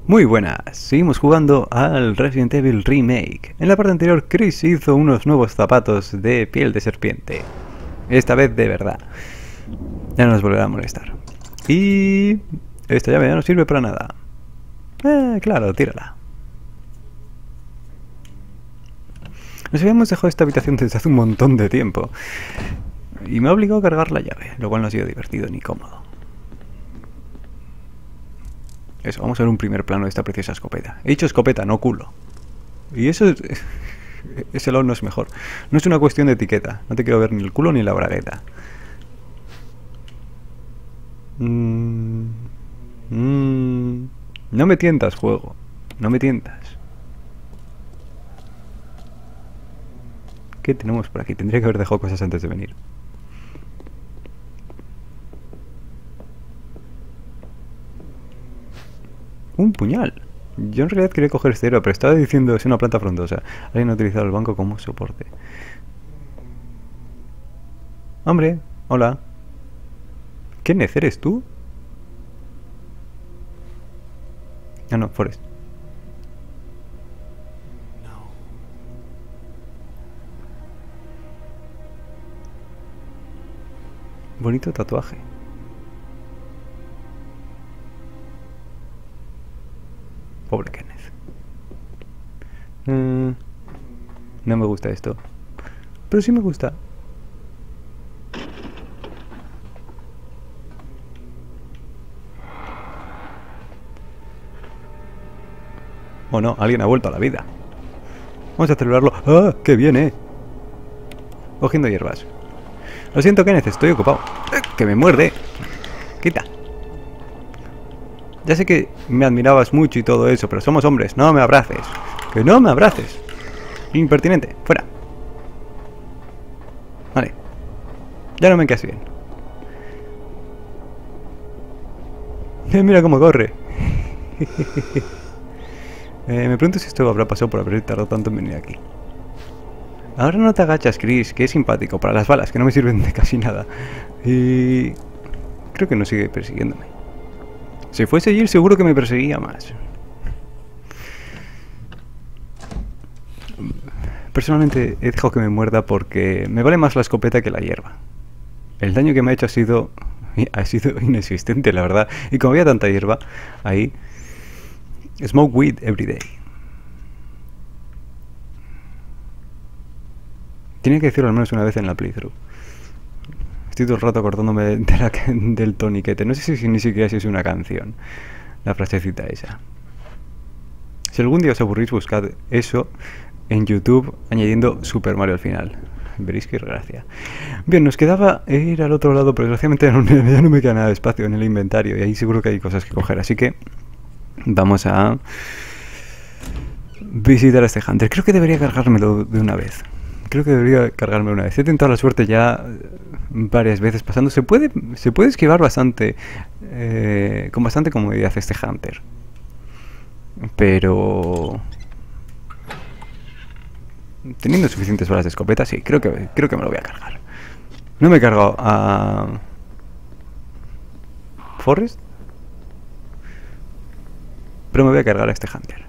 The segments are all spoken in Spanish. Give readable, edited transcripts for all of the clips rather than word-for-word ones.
Muy buenas, seguimos jugando al Resident Evil Remake. En la parte anterior Chris hizo unos nuevos zapatos de piel de serpiente. Esta vez de verdad. Ya no nos volverá a molestar. Y esta llave ya no sirve para nada. Claro, tírala. Nos habíamos dejado esta habitación desde hace un montón de tiempo. Y me ha obligado a cargar la llave, lo cual no ha sido divertido ni cómodo. Eso, vamos a ver un primer plano de esta preciosa escopeta. He dicho escopeta, no culo. Y eso es... ese lado no es mejor. No es una cuestión de etiqueta. No te quiero ver ni el culo ni la bragueta. No me tientas, juego. No me tientas. ¿Qué tenemos por aquí? Tendría que haber dejado cosas antes de venir. Un puñal. Yo en realidad quería coger este héroe, pero estaba diciendo es una planta frondosa. Alguien ha utilizado el banco como soporte. Hombre, hola. ¿Kenneth eres tú? Ah, no, Forrest. Bonito tatuaje. Pobre Kenneth. No me gusta esto. Pero sí me gusta. Oh no, alguien ha vuelto a la vida. Vamos a celebrarlo. ¡Ah! ¡Qué bien, Cogiendo hierbas. Lo siento, Kenneth, estoy ocupado. ¡Que me muerde! Quita. Ya sé que me admirabas mucho y todo eso, pero somos hombres, no me abraces. ¡Que no me abraces! Impertinente, fuera. Vale. Ya no me quedas bien. Mira cómo corre. Me pregunto si esto habrá pasado por haber tardado tanto en venir aquí. Ahora no te agachas, Chris, que es simpático. Para las balas, que no me sirven de casi nada. Y... creo que no sigue persiguiéndome. Si fuese Jill seguro que me perseguía más. Personalmente he dejado que me muerda porque me vale más la escopeta que la hierba. El daño que me ha hecho ha sido inexistente, la verdad. Y como había tanta hierba ahí... Smoke weed every day. Tenía que decirlo al menos una vez en la playthrough. Estoy todo el rato acordándome del toniquete. No sé si ni siquiera si es una canción. La frasecita esa. Si algún día os aburrís, buscad eso en YouTube añadiendo Super Mario al final. Veréis qué gracia. Bien, nos quedaba ir al otro lado, pero desgraciadamente ya no me queda nada de espacio en el inventario. Y ahí seguro que hay cosas que coger. Así que vamos a visitar a este Hunter. Creo que debería cargármelo de una vez. Creo que debería cargarme una vez. He tentado la suerte ya varias veces pasando. Se puede esquivar bastante, con bastante comodidad este Hunter. Pero... teniendo suficientes balas de escopeta, sí, creo que me lo voy a cargar. No me he cargado a... Forrest, pero me voy a cargar a este Hunter.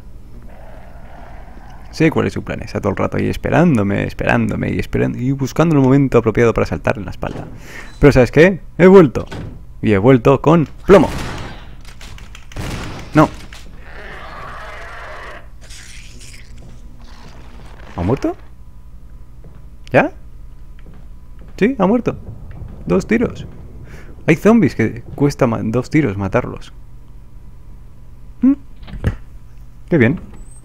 Sé cuál es su plan, está todo el rato ahí esperándome y buscando el momento apropiado para saltar en la espalda. Pero ¿sabes qué? He vuelto. Y he vuelto con plomo. No. ¿Ha muerto? ¿Ya? Sí, ha muerto. 2 tiros. Hay zombies que cuesta 2 tiros matarlos. Qué bien.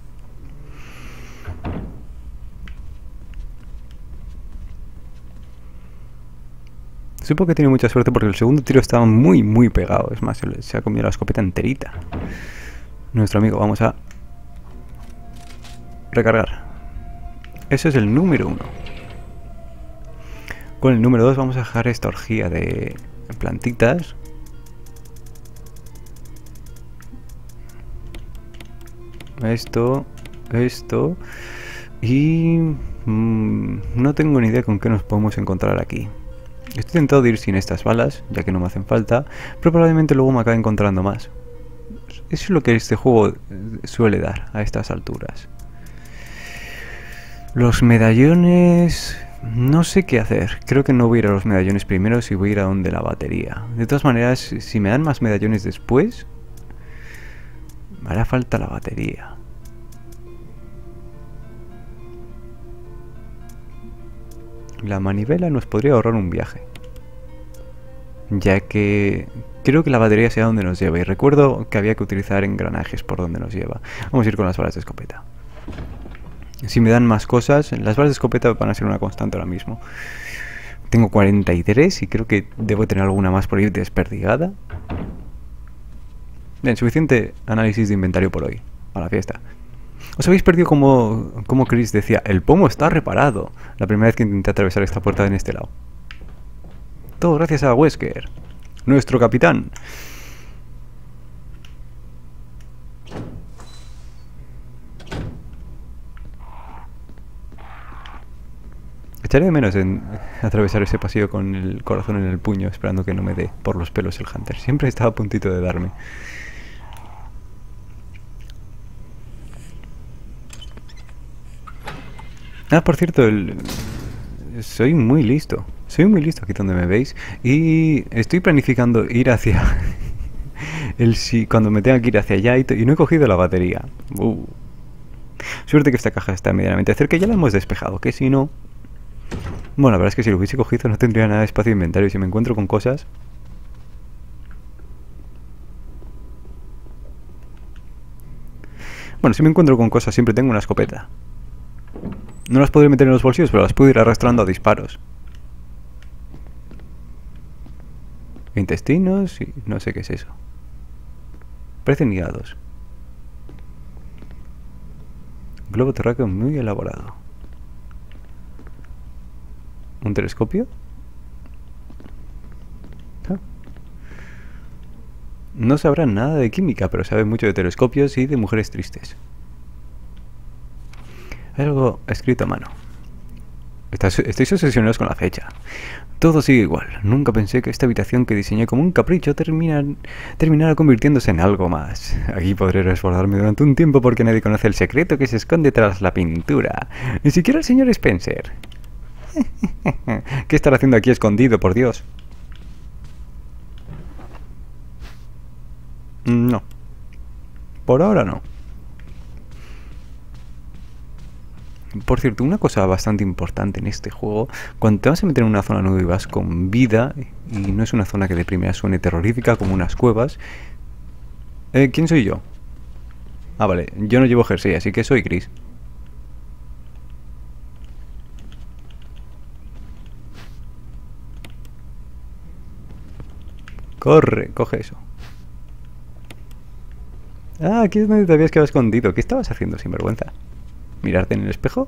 Supongo que tiene mucha suerte porque el segundo tiro estaba muy pegado. Es más, se ha comido la escopeta enterita. Nuestro amigo, vamos a recargar. Ese es el número 1. Con el número 2 vamos a dejar esta orgía de plantitas. Esto. Y... no tengo ni idea con qué nos podemos encontrar aquí. Estoy tentado de ir sin estas balas, ya que no me hacen falta, pero probablemente luego me acabe encontrando más. es lo que este juego suele dar a estas alturas. Los medallones... No sé qué hacer. Creo que no voy a ir a los medallones primero, si voy a ir a donde la batería. De todas maneras, si me dan más medallones después, me hará falta la batería. La manivela nos podría ahorrar un viaje, ya que creo que la batería sea donde nos lleva. Y recuerdo que había que utilizar engranajes por donde nos lleva. Vamos a ir con las balas de escopeta. Si me dan más cosas, las balas de escopeta van a ser una constante ahora mismo. Tengo 43 y creo que debo tener alguna más por ahí desperdigada. Bien, suficiente análisis de inventario por hoy. A la fiesta. Os habéis perdido como Chris decía, el pomo está reparado. La primera vez que intenté atravesar esta puerta en este lado. Todo gracias a Wesker, nuestro capitán. Echaré de menos en atravesar ese pasillo con el corazón en el puño, esperando que no me dé por los pelos el Hunter. Siempre estaba a puntito de darme. Ah, por cierto, soy muy listo. Soy muy listo aquí donde me veis. Y estoy planificando ir hacia... cuando me tenga que ir hacia allá y no he cogido la batería. Suerte que esta caja está medianamente cerca y ya la hemos despejado, que si no... Bueno, la verdad es que si lo hubiese cogido no tendría nada de espacio de inventario. Y si me encuentro con cosas... Bueno, si me encuentro con cosas siempre tengo una escopeta. No las podré meter en los bolsillos, pero las puedo ir arrastrando a disparos. Intestinos y no sé qué es eso. Parecen hígados. Globo terráqueo muy elaborado. ¿Un telescopio? ¿Ah? No sabrá nada de química, pero sabe mucho de telescopios y de mujeres tristes. Hay algo escrito a mano. Estáis obsesionados con la fecha. Todo sigue igual. Nunca pensé que esta habitación que diseñé como un capricho terminara convirtiéndose en algo más. Aquí podré resguardarme durante un tiempo porque nadie conoce el secreto que se esconde tras la pintura. Ni siquiera el señor Spencer. ¿Qué estará haciendo aquí escondido, por Dios? No. Por ahora no. Por cierto, una cosa bastante importante en este juego, cuando te vas a meter en una zona nueva y vas con vida, y no es una zona que de primera suene terrorífica como unas cuevas... ¿Quién soy yo? Ah, vale, yo no llevo jersey, así que soy Chris. Corre, coge eso. Ah, aquí es donde te habías quedado escondido. ¿Qué estabas haciendo, sinvergüenza? ¿Mirarte en el espejo?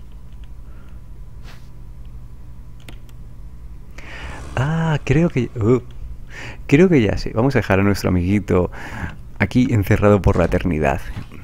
Ah, creo que ya sé. Vamos a dejar a nuestro amiguito aquí encerrado por la eternidad.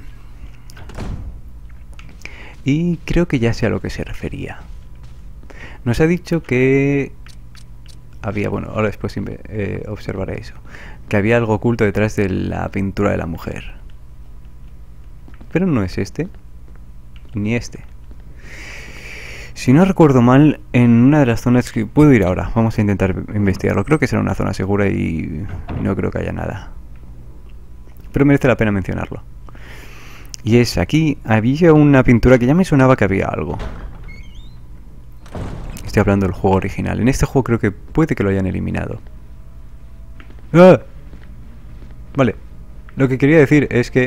Y creo que ya sé a lo que se refería. Nos ha dicho que había, bueno, ahora después observaré eso, que había algo oculto detrás de la pintura de la mujer. Pero no es este, ni este. Si no recuerdo mal, en una de las zonas que puedo ir ahora, vamos a intentar investigarlo. Creo que será una zona segura y no creo que haya nada. Pero merece la pena mencionarlo. Y es aquí, había una pintura que ya me sonaba que había algo. Estoy hablando del juego original. En este juego creo que puede que lo hayan eliminado. ¡Ah! Vale. Lo que quería decir es que...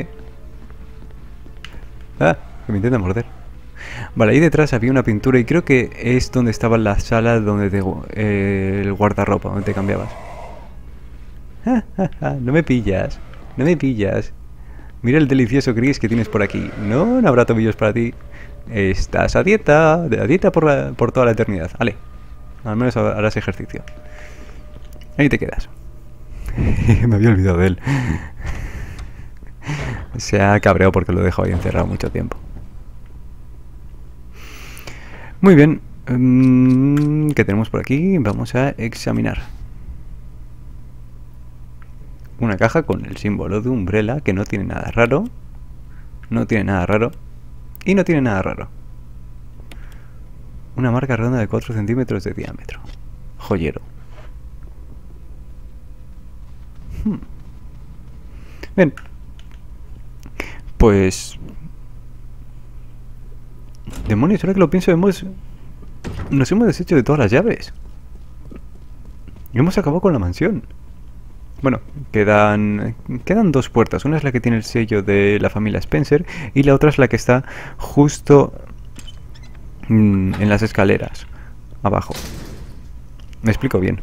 ¡Ah! Que me intenta morder. Vale, ahí detrás había una pintura y creo que es donde estaba la sala donde el guardarropa, donde te cambiabas. No me pillas. No me pillas. Mira el delicioso gris que tienes por aquí. No, no habrá tobillos para ti. Estás a dieta por toda la eternidad. Vale, al menos harás ejercicio. Ahí te quedas. Me había olvidado de él. Se ha cabreado porque lo dejo ahí encerrado mucho tiempo. Muy bien. ¿Qué tenemos por aquí? Vamos a examinar. Una caja con el símbolo de Umbrella, que no tiene nada raro. No tiene nada raro. Y no tiene nada raro. Una marca redonda de 4 centímetros de diámetro. Joyero. Bien. Pues... demonios, ahora que lo pienso, nos hemos deshecho de todas las llaves. Y hemos acabado con la mansión. Bueno, quedan 2 puertas. Una es la que tiene el sello de la familia Spencer y la otra es la que está justo en las escaleras, abajo. Me explico bien.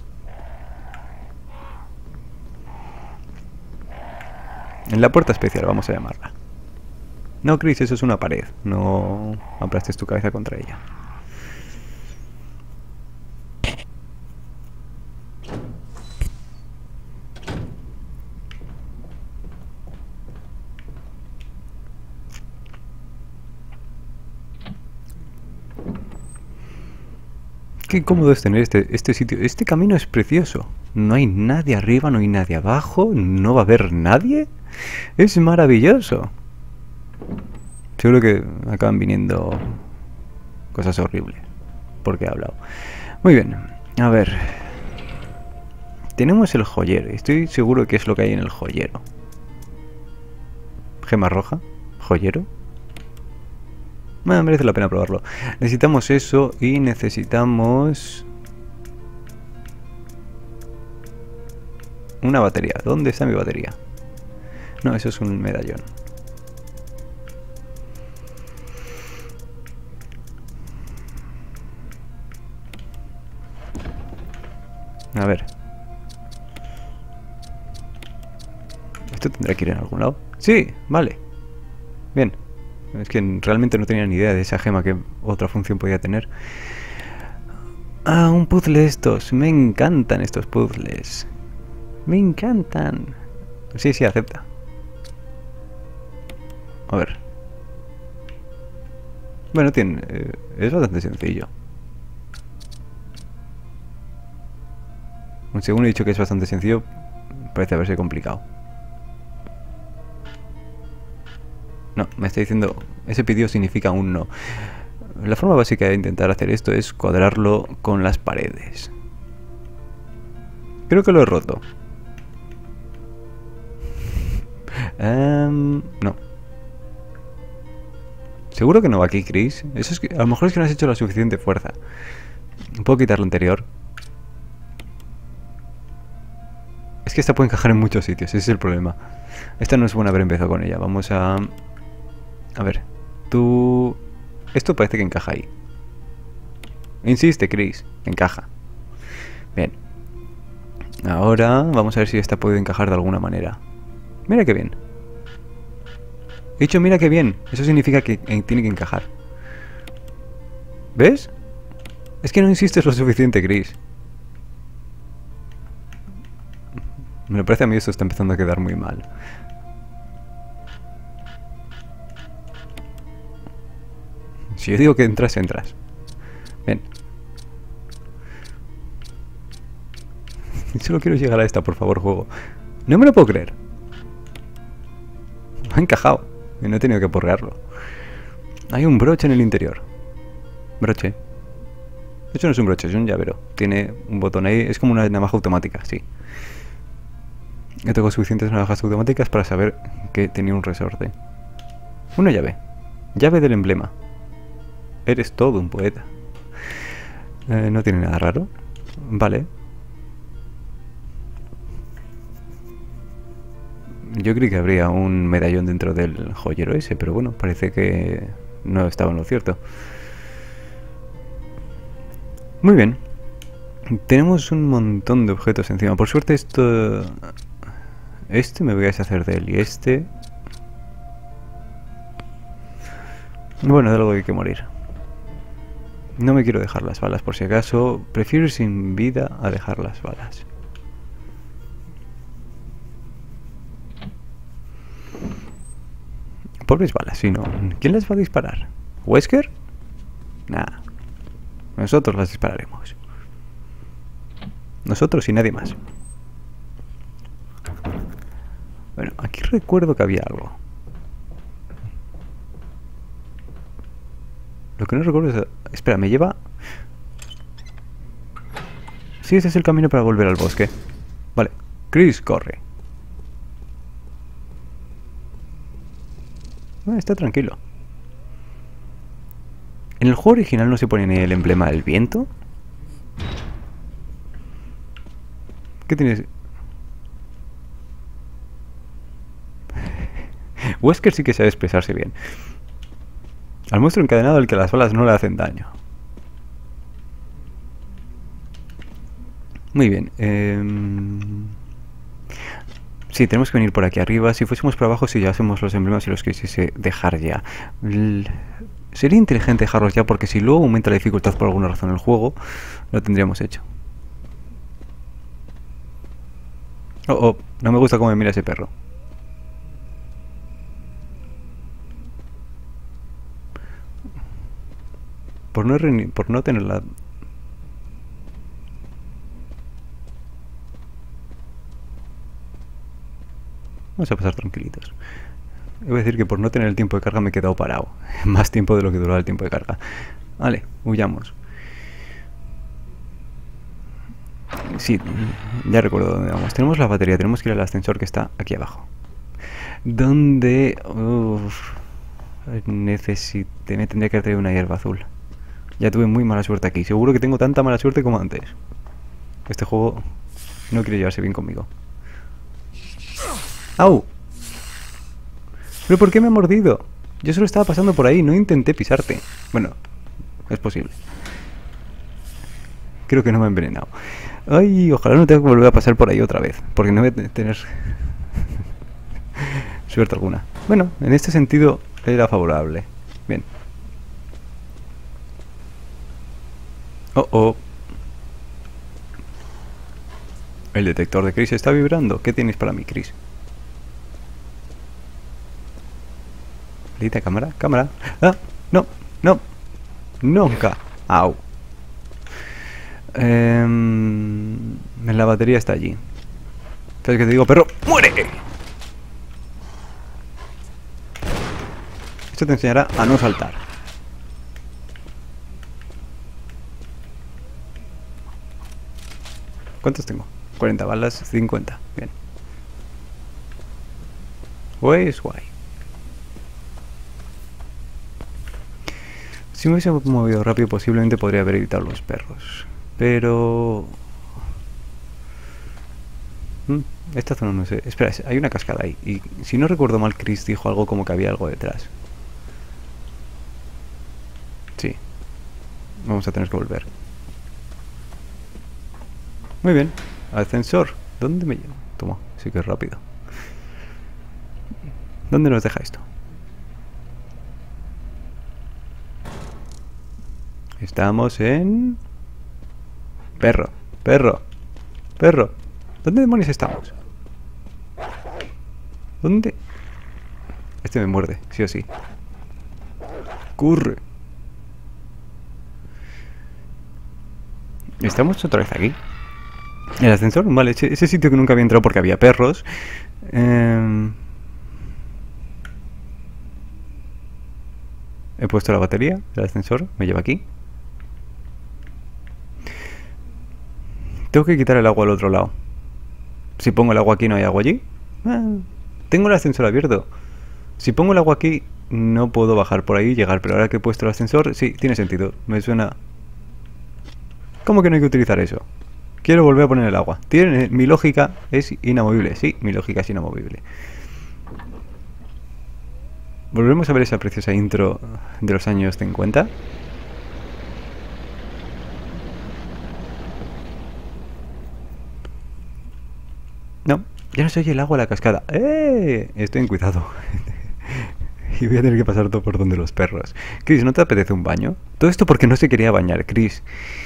En la puerta especial, vamos a llamarla. No, Chris, eso es una pared. No aplastes tu cabeza contra ella. Qué cómodo es tener este sitio. Este camino es precioso. No hay nadie arriba, no hay nadie abajo. No va a haber nadie. Es maravilloso. Seguro que acaban viniendo cosas horribles. Porque he hablado. Muy bien. A ver. Tenemos el joyero. Estoy seguro que es lo que hay en el joyero. Gema roja. Joyero. Bueno, merece la pena probarlo. Necesitamos eso y necesitamos... una batería. ¿Dónde está mi batería? No, eso es un medallón. A ver. ¿Esto tendrá que ir en algún lado? Sí, vale. Bien. Es que realmente no tenía ni idea de esa gema que otra función podía tener. Ah, un puzzle estos. Me encantan estos puzzles. Me encantan. Sí, sí, acepta. A ver. Bueno, es bastante sencillo. Según he dicho que es bastante sencillo, parece haberse complicado. No, me está diciendo... ese pedido significa un no. La forma básica de intentar hacer esto es cuadrarlo con las paredes. Creo que lo he roto. No. ¿Seguro que no va aquí, Chris? Eso es que... a lo mejor es que no has hecho la suficiente fuerza. ¿Puedo quitar lo anterior? Es que esta puede encajar en muchos sitios, ese es el problema. Esta no es buena haber empezado con ella. Vamos a... a ver, tú... esto parece que encaja ahí. Insiste, Chris, encaja. Bien. Ahora vamos a ver si esta puede encajar de alguna manera. Mira qué bien. He dicho mira qué bien. Eso significa que tiene que encajar. ¿Ves? Es que no insistes lo suficiente, Chris. Me parece a mí esto está empezando a quedar muy mal. Si yo digo que entras, entras. Ven. Solo quiero llegar a esta, por favor, juego. No me lo puedo creer. Ha encajado. Y no he tenido que porrearlo. Hay un broche en el interior. Broche. De hecho no es un broche, es un llavero. Tiene un botón ahí. Es como una navaja automática, sí. Yo tengo suficientes navajas automáticas para saber que tenía un resorte. Una llave. Llave del emblema. Eres todo un poeta. No tiene nada raro. Vale. Yo creí que habría un medallón dentro del joyero ese, pero bueno, parece que no estaba en lo cierto. Muy bien. Tenemos un montón de objetos encima. Por suerte esto... este me voy a deshacer de él y este... bueno, de algo hay que morir. No me quiero dejar las balas por si acaso. Prefiero ir sin vida a dejar las balas. Pobres balas, si no. ¿Quién las va a disparar? ¿Wesker? Nah. Nosotros las dispararemos. Nosotros y nadie más. Bueno, aquí recuerdo que había algo. Lo que no recuerdo es... Espera, ¿me lleva...? Sí, ese es el camino para volver al bosque. Vale. Chris, corre. Está tranquilo. En el juego original no se pone ni el emblema del viento. ¿Qué tienes? Wesker sí que sabe expresarse bien. Al monstruo encadenado al que las balas no le hacen daño. Muy bien. Sí, tenemos que venir por aquí arriba. Si fuésemos por abajo, si ya hacemos los emblemas y los quisiese dejar ya. Sería inteligente dejarlos ya, porque si luego aumenta la dificultad por alguna razón en el juego, lo tendríamos hecho. Oh, no me gusta cómo me mira ese perro. Por no tener la... Vamos a pasar tranquilitos. Iba a decir que por no tener el tiempo de carga me he quedado parado. Más tiempo de lo que duraba el tiempo de carga. Vale, huyamos. Sí, ya recuerdo dónde vamos. Tenemos la batería, tenemos que ir al ascensor que está aquí abajo. ¿Dónde? Me tendría que traer una hierba azul. Ya tuve muy mala suerte aquí. Seguro que tengo tanta mala suerte como antes. Este juego no quiere llevarse bien conmigo. ¡Au! ¿Pero por qué me ha mordido? Yo solo estaba pasando por ahí, no intenté pisarte. Bueno, es posible. Creo que no me ha envenenado. Ay, ojalá no tenga que volver a pasar por ahí otra vez, porque no voy a tener suerte alguna. Bueno, en este sentido era favorable. Bien. Oh. El detector de Chris está vibrando. ¿Qué tienes para mí, Chris? ¿Lita cámara? ¿Cámara? ¡Ah! ¡No! ¡No! ¡Nunca! ¡Au! La batería está allí. ¿Sabes qué te digo, perro? ¡Muere! Esto te enseñará a no saltar. ¿Cuántos tengo? 40 balas, 50. Bien. Pues guay. Si me hubiese movido rápido, posiblemente podría haber evitado los perros. Pero... esta zona no sé. Espera, hay una cascada ahí. Y si no recuerdo mal, Chris dijo algo como que había algo detrás. Sí. Vamos a tener que volver. Muy bien. Ascensor. ¿Dónde me llevo? Toma, sí que es rápido. ¿Dónde nos deja esto? Estamos en... Perro. ¿Dónde demonios estamos? ¿Dónde? Este me muerde, sí o sí. Corre. Estamos otra vez aquí. El ascensor, vale, ese sitio que nunca había entrado porque había perros. He puesto la batería del ascensor, me lleva aquí. Tengo que quitar el agua al otro lado. Si pongo el agua aquí, ¿no hay agua allí? Tengo el ascensor abierto. Si pongo el agua aquí, no puedo bajar por ahí y llegar. Pero ahora que he puesto el ascensor, sí, tiene sentido. Me suena... ¿Cómo que no hay que utilizar eso? Quiero volver a poner el agua. Mi lógica es inamovible. Sí, mi lógica es inamovible. Volvemos a ver esa preciosa intro de los años 50. No, ya no se oye el agua de la cascada. Estoy en cuidado. Y voy a tener que pasar todo por donde los perros. Chris, ¿no te apetece un baño? Todo esto porque no se quería bañar, Chris.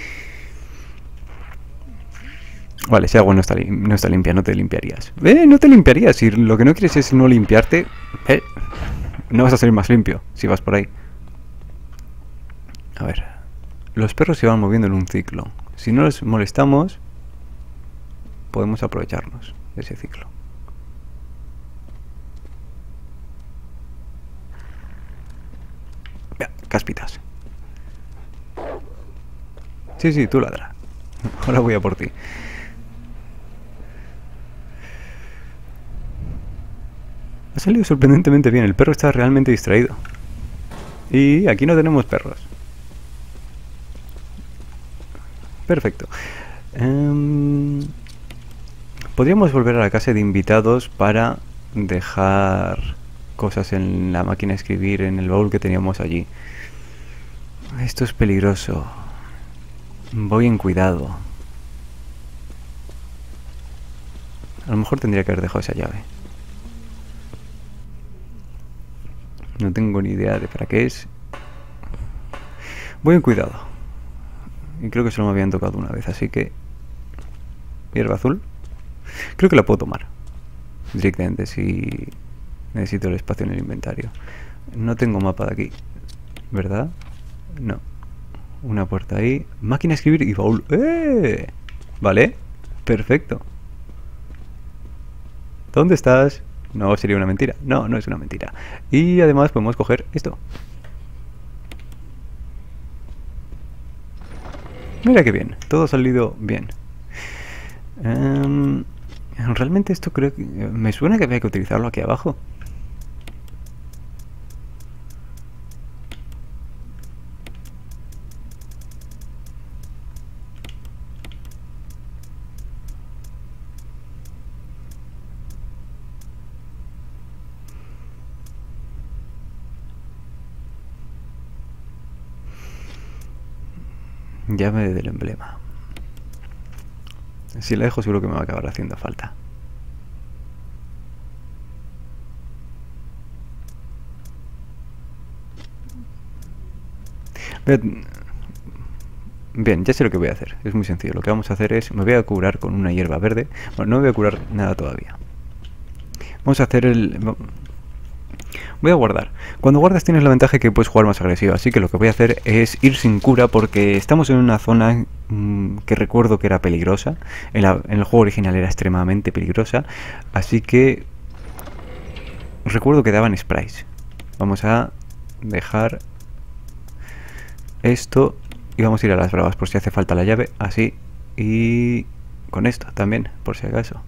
Vale, ese agua no está limpia, no te limpiarías. No te limpiarías. Si lo que no quieres es no limpiarte, no vas a salir más limpio si vas por ahí. A ver. Los perros se van moviendo en un ciclo. Si no los molestamos, podemos aprovecharnos de ese ciclo. Cáspitas. Sí, sí, tú ladra. Ahora voy a por ti. Ha salido sorprendentemente bien. El perro está realmente distraído. Y aquí no tenemos perros. Perfecto. Podríamos volver a la casa de invitados para dejar cosas en la máquina de escribir, en el baúl que teníamos allí. Esto es peligroso. Voy en cuidado. A lo mejor tendría que haber dejado esa llave. No tengo ni idea de para qué es. Voy en cuidado. Y creo que solo me habían tocado una vez, así que... Hierba azul. Creo que la puedo tomar directamente si necesito el espacio en el inventario. No tengo mapa de aquí, ¿verdad? No. Una puerta ahí. Máquina de escribir y baúl. ¡Eh! Vale. Perfecto. ¿Dónde estás? No, sería una mentira. No, no es una mentira. Y además podemos coger esto. Mira qué bien. Todo ha salido bien. Realmente esto creo que... Me suena que había que utilizarlo aquí abajo. Llave del emblema. Si la dejo seguro que me va a acabar haciendo falta. Bien, ya sé lo que voy a hacer. Es muy sencillo. Lo que vamos a hacer es... Me voy a curar con una hierba verde. Bueno, no me voy a curar nada todavía. Vamos a hacer el... Voy a guardar. Cuando guardas tienes la ventaja de que puedes jugar más agresivo. Así que lo que voy a hacer es ir sin cura porque estamos en una zona que recuerdo que era peligrosa. En el juego original era extremadamente peligrosa. Así que... Recuerdo que daban sprays. Vamos a dejar esto y vamos a ir a las bravas por si hace falta la llave. Así. Y con esto también, por si acaso.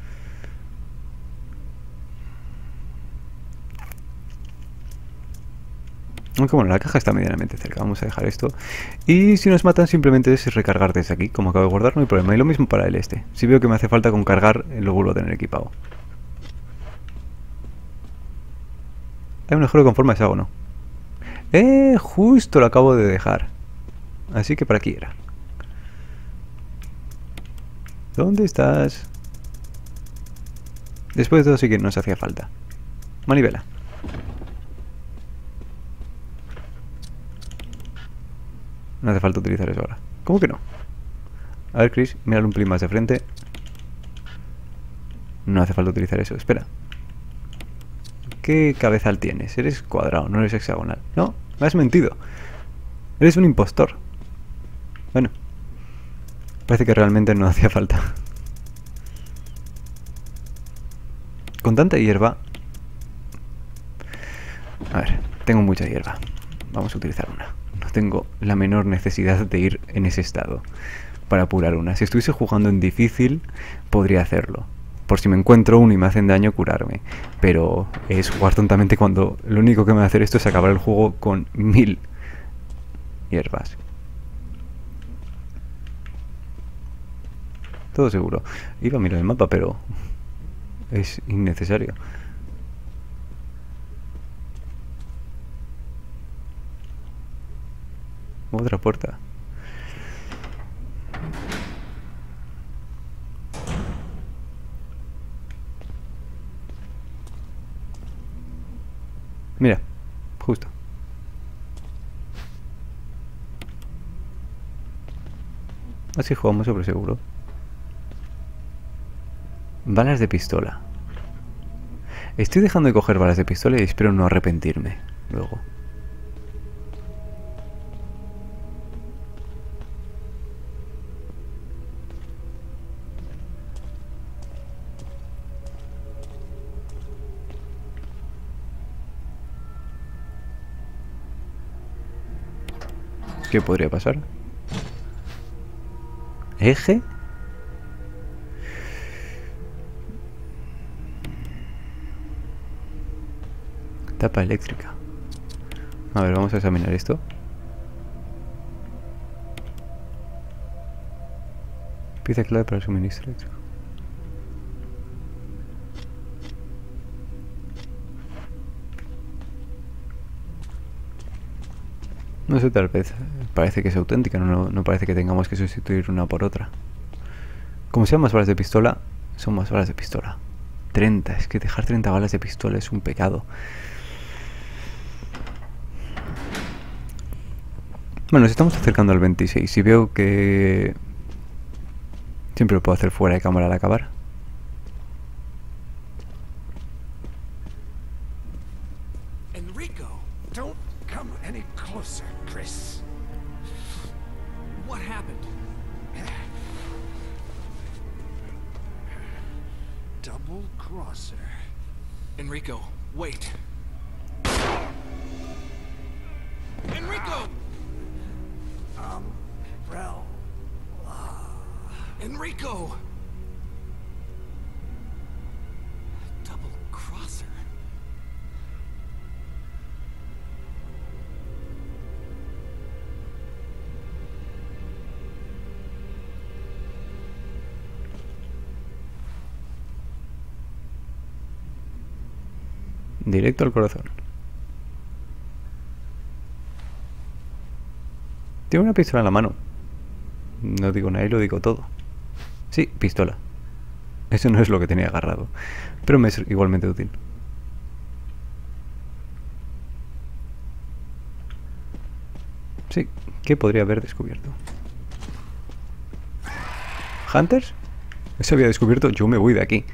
Aunque bueno, la caja está medianamente cerca. Vamos a dejar esto. Y si nos matan simplemente es recargar desde aquí. Como acabo de guardar, no hay problema. Y lo mismo para el este. Si veo que me hace falta con cargar, lo vuelvo a tener equipado. Hay un agujero con forma de hexágono. Justo lo acabo de dejar. Así que para aquí era. ¿Dónde estás? Después de todo sí que nos hacía falta. Manivela. No hace falta utilizar eso ahora. ¿Cómo que no? A ver, Chris, míralo un pelín más de frente. No hace falta utilizar eso. Espera. ¿Qué cabezal tienes? Eres cuadrado, no eres hexagonal. No, me has mentido. Eres un impostor. Bueno. Parece que realmente no hacía falta. Con tanta hierba... A ver, tengo mucha hierba. Vamos a utilizar una. No tengo la menor necesidad de ir en ese estado para apurar una. Si estuviese jugando en difícil, podría hacerlo. Por si me encuentro uno y me hacen daño, curarme. Pero es jugar tontamente cuando lo único que me va a hacer esto es acabar el juego con 1000 hierbas. Todo seguro. Iba a mirar el mapa, pero es innecesario. Otra puerta. Mira, justo. Así jugamos sobre seguro. Balas de pistola. Estoy dejando de coger balas de pistola y espero no arrepentirme luego. ¿Qué podría pasar? ¿Eje? Tapa eléctrica. A ver, vamos a examinar esto. Pieza clave para el suministro eléctrico. No sé, tal vez parece que es auténtica, no parece que tengamos que sustituir una por otra. Como sean más balas de pistola, son más balas de pistola. 30, es que dejar 30 balas de pistola es un pecado. Bueno, nos estamos acercando al 26 y veo que... siempre lo puedo hacer fuera de cámara al acabar. Enrico, don't come any closer, Chris. What happened? Double crosser. Enrico, wait. Enrico! Umbrella. Enrico! Double crosser. Directo al corazón. Tiene una pistola en la mano. No digo nada y lo digo todo. Sí, pistola. Eso no es lo que tenía agarrado, pero me es igualmente útil. Sí, ¿qué podría haber descubierto? ¿Hunters? Eso había descubierto, yo me voy de aquí.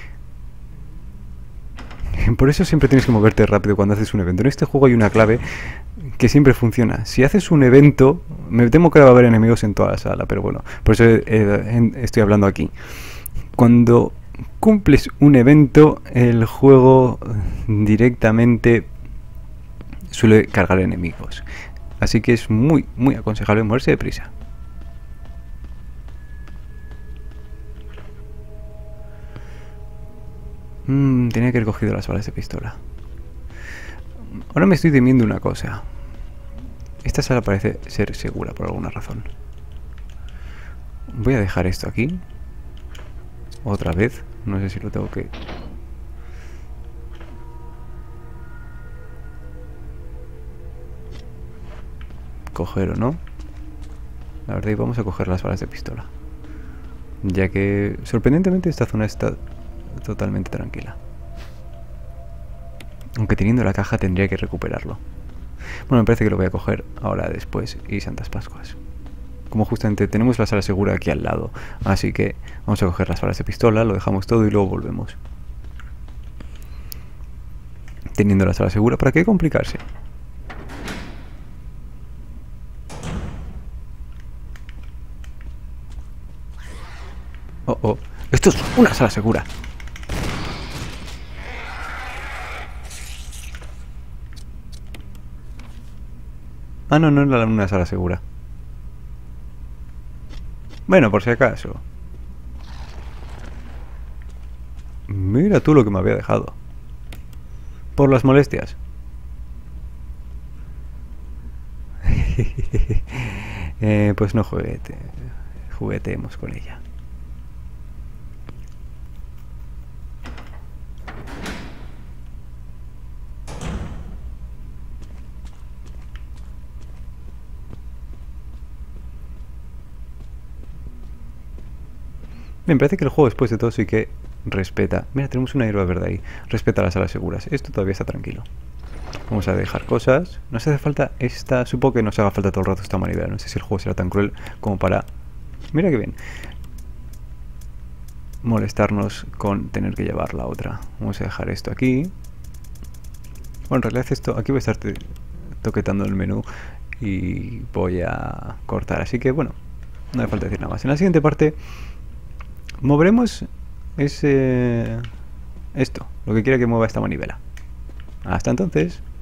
Por eso siempre tienes que moverte rápido cuando haces un evento. En este juego hay una clave que siempre funciona. Si haces un evento, me temo que va a haber enemigos en toda la sala, pero bueno, por eso estoy hablando aquí. Cuando cumples un evento, el juego directamente suele cargar enemigos. Así que es muy aconsejable moverse deprisa. Tenía que haber cogido las balas de pistola. Ahora me estoy temiendo una cosa. Esta sala parece ser segura por alguna razón. Voy a dejar esto aquí. Otra vez. No sé si lo tengo que... coger o no. La verdad, vamos a coger las balas de pistola. Ya que, sorprendentemente, esta zona está totalmente tranquila. Aunque teniendo la caja tendría que recuperarlo. Bueno, me parece que lo voy a coger ahora después y Santas Pascuas. Como justamente tenemos la sala segura aquí al lado, así que vamos a coger las balas de pistola, lo dejamos todo y luego volvemos. Teniendo la sala segura, ¿para qué complicarse? Oh, esto es una sala segura. Ah, no era una sala segura. Bueno, por si acaso. Mira tú lo que me había dejado. Por las molestias. Pues no jugueteemos con ella. Me parece que el juego después de todo sí que respeta. Mira, tenemos una hierba verde ahí. Respeta las salas seguras. Esto todavía está tranquilo. Vamos a dejar cosas. Nos hace falta esta... Supongo que nos haga falta todo el rato esta manivela. No sé si el juego será tan cruel como para... Mira qué bien. Molestarnos con tener que llevar la otra. Vamos a dejar esto aquí. Bueno, en realidad esto... Aquí voy a estar toquetando el menú y voy a cortar. Así que bueno, no hace falta decir nada más. En la siguiente parte... moveremos esto, lo que quiera que mueva esta manivela. Hasta entonces.